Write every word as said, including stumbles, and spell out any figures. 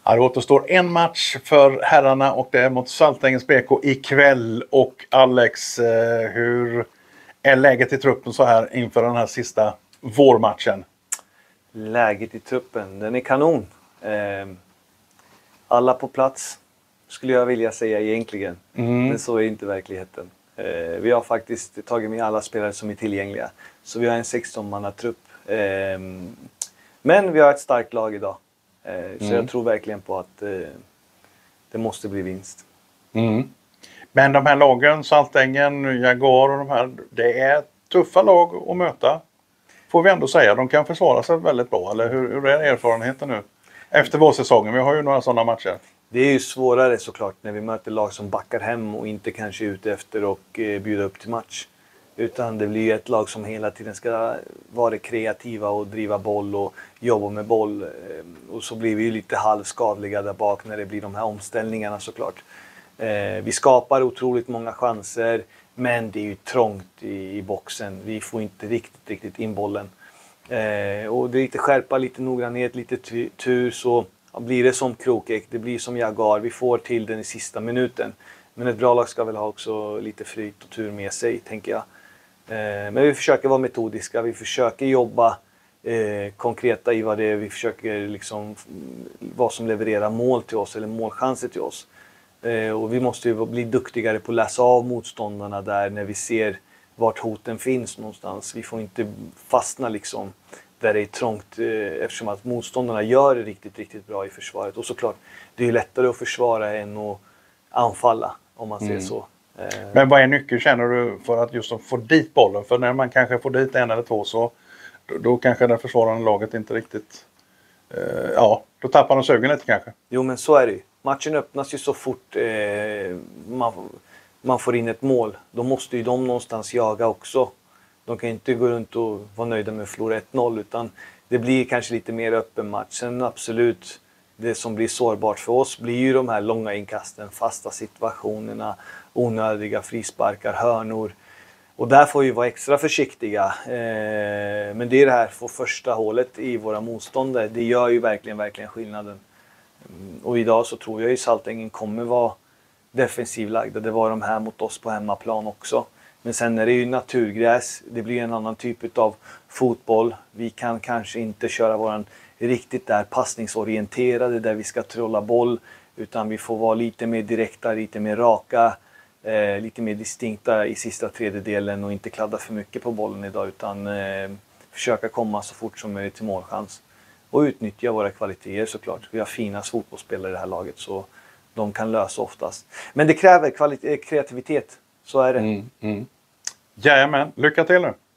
Ja, det återstår en match för herrarna och det är mot Saltängens B K ikväll. Och Alex, eh, hur är läget i truppen så här inför den här sista vårmatchen? Läget i truppen, den är kanon. Eh, alla på plats skulle jag vilja säga egentligen. Mm. Men så är inte verkligheten. Eh, vi har faktiskt tagit med alla spelare som är tillgängliga. Så vi har en sexton-manna-trupp. Eh, men vi har ett starkt lag idag. Eh, så mm. jag tror verkligen på att eh, det måste bli vinst. Mm. Men de här lagen, Saltängen, Jaguar och de här, det är tuffa lag att möta. Får vi ändå säga, de kan försvara sig väldigt bra. Eller hur, hur är erfarenheten nu? Efter vårsäsongen, vi har ju några sådana matcher. Det är ju svårare såklart när vi möter lag som backar hem och inte kanske är ute efter och eh, bjuda upp till match. Utan det blir ju ett lag som hela tiden ska vara kreativa och driva boll och jobba med boll. Och så blir vi ju lite halvskadliga där bak när det blir de här omställningarna såklart. Eh, vi skapar otroligt många chanser, men det är ju trångt i, i boxen. Vi får inte riktigt, riktigt in bollen. Eh, och det är lite skärpa, lite noggrannhet, lite tur, så ja, blir det som Krokek, det blir som Jaguar. Vi får till den i sista minuten. Men ett bra lag ska väl ha också lite flyt och tur med sig, tänker jag. Eh, men vi försöker vara metodiska, vi försöker jobba eh, konkreta i vad det är. Vi försöker liksom vad som levererar mål till oss eller målchanser till oss. Eh, och vi måste ju bli duktigare på att läsa av motståndarna där när vi ser vart hoten finns någonstans. Vi får inte fastna liksom där det är trångt eh, eftersom att motståndarna gör det riktigt, riktigt bra i försvaret. Och såklart, det är ju lättare att försvara än att anfalla om man mm. ser så. Eh. Men vad är nyckeln känner du för att just få dit bollen? För när man kanske får dit en eller två så då, då kanske det försvarande laget inte riktigt... Eh, ja, då tappar de sugen lite kanske. Jo, men så är det ju. Matchen öppnas ju så fort eh, man, man får in ett mål. Då måste ju de någonstans jaga också. De kan inte gå runt och vara nöjda med att förlora ett noll, utan det blir kanske lite mer öppen match. Sen absolut, det som blir sårbart för oss blir ju de här långa inkasten, fasta situationerna, onödiga frisparkar, hörnor. Och där får vi vara extra försiktiga. Eh, men det är det här för första hålet i våra motståndare. Det gör ju verkligen, verkligen skillnaden. Och idag så tror jag ju Saltängen kommer vara defensivlagda. Det var de här mot oss på hemmaplan också. Men sen är det ju naturgräs. Det blir en annan typ av fotboll. Vi kan kanske inte köra våran riktigt där passningsorienterade där vi ska trolla boll. Utan vi får vara lite mer direkta, lite mer raka. Eh, lite mer distinkta i sista tredjedelen och inte kladda för mycket på bollen idag. Utan eh, försöka komma så fort som möjligt till målchans. Och utnyttja våra kvaliteter såklart. Vi har fina fotbollsspelare i det här laget så de kan lösa oftast. Men det kräver kreativitet. Så är det. Mm, mm. Jajamän, lycka till nu!